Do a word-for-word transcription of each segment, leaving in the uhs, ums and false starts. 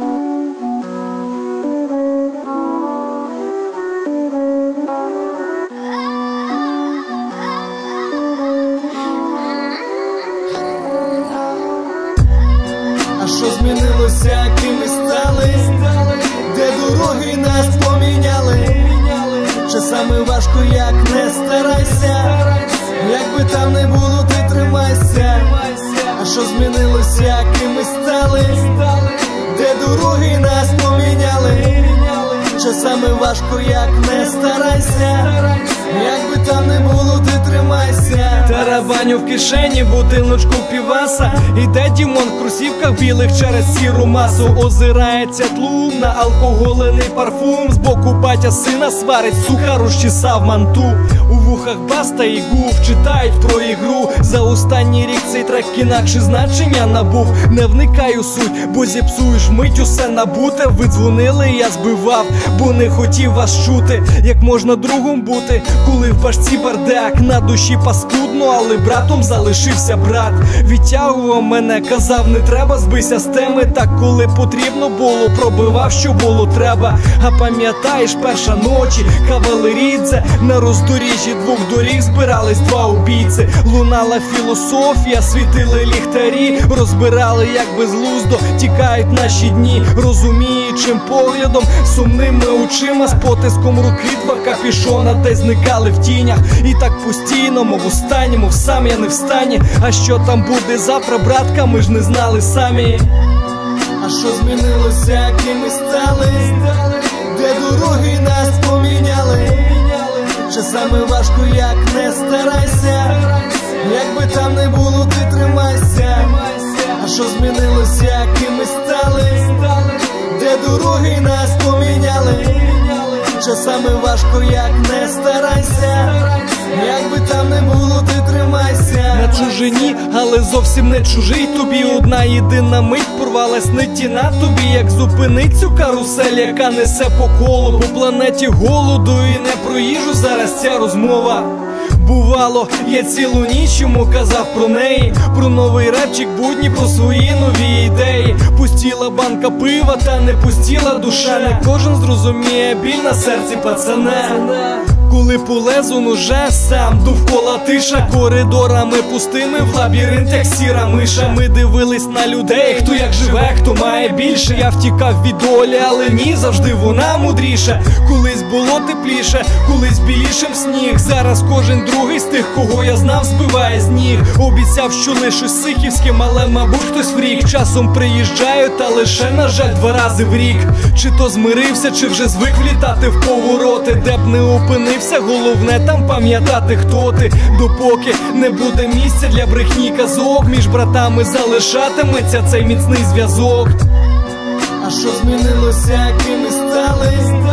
А що змінилося, ким ми стали? Де дороги нас поміняли? Часами важко, як не старайся, як би там не було, ти тримайся. А що змінилося, ким ми стали? Де дороги нас поміняли? Часами важко, як не старайся, як би там не було, ти тримайся. Тарабаню в кишені бутилочку піваса, іде Дімон в кросівках білих через сіру масу. Озирається тлум на алкоголений парфум. Збоку батя сина сварить, сука розчесав манту. У вухах Баста і Гуф читають про ігру. За останній рік цей трек інакше значення набув. Не вникаю суть, бо зіпсуєш мить усе набуте. Ви дзвонили, я збивав, бо не хотів вас чути. Як можна другом бути, коли в башці бардак? На душі паскудно, але братом залишився брат. Відтягував мене, казав, не треба, збийся з теми. Так коли потрібно було, пробивав, що було треба. А пам'ятаєш, перша ночі, кавалерідзе, на роздоріжжі двох доріг збирались два убійці. Лунала філософія, світили ліхтарі, розбирали, як безглуздо тікають наші дні. Розуміючим поглядом, сумними очима, з потиском руки два капішона десь зникали в тінях. І так постійно, мов останньому, сам я не встані. А що там буде завтра, братка, ми ж не знали самі. А що змінилося, ким ми стали? Де дороги нас поміняли? Часами важко, як не старайся, як би там не було, ти тримайся. А що змінилося, ким ми стали? Де дороги нас поміняли? Часами важко, як не старайся, як би там не було, ти тримайся. На чужині, але зовсім не чужий тобі. Одна єдина мить порвалась ниті на тобі. Як зупинить цю карусель, яка несе по колу? По планеті голоду і не про їжу зараз ця розмова. Бувало, я цілу ніч йому казав про неї, про новий репчик, будні, про свої нові ідеї. Пустіла банка пива, та не пустіла душа. Не кожен зрозуміє біль на серці пацане. Коли полезу ноже сам, довкола тиша, коридорами пустими в лабіринт, як сіра миша. Ми дивились на людей, хто як живе, хто має більше. Я втікав від долі, але ні, завжди вона мудріша. Колись було тепліше, колись білішим сніг. Зараз кожен другий з тих, кого я знав, збиває з ніг. Обіцяв, що лишусь сихівським, але мабуть хтось врік. Часом приїжджаю, та лише, на жаль, два рази в рік. Чи то змирився, чи вже звик влітати в повороти. Де б не опинився, головне там пам'ятати, хто ти. Допоки не буде місця для брехні казок, між братами залишатиметься цей міцний зв'язок. А що змінилося, ким ми стали?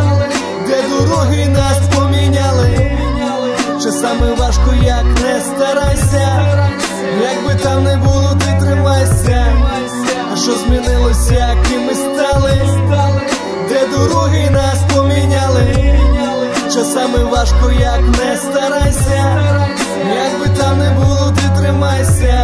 Де дороги нас поміняли? Часами важко, як не старайся, як би там не було, ти тримайся. А що змінилося, ким ми стали? Де дороги нас поміняли? Часами важко, як не старайся, як би там не було, ти тримайся.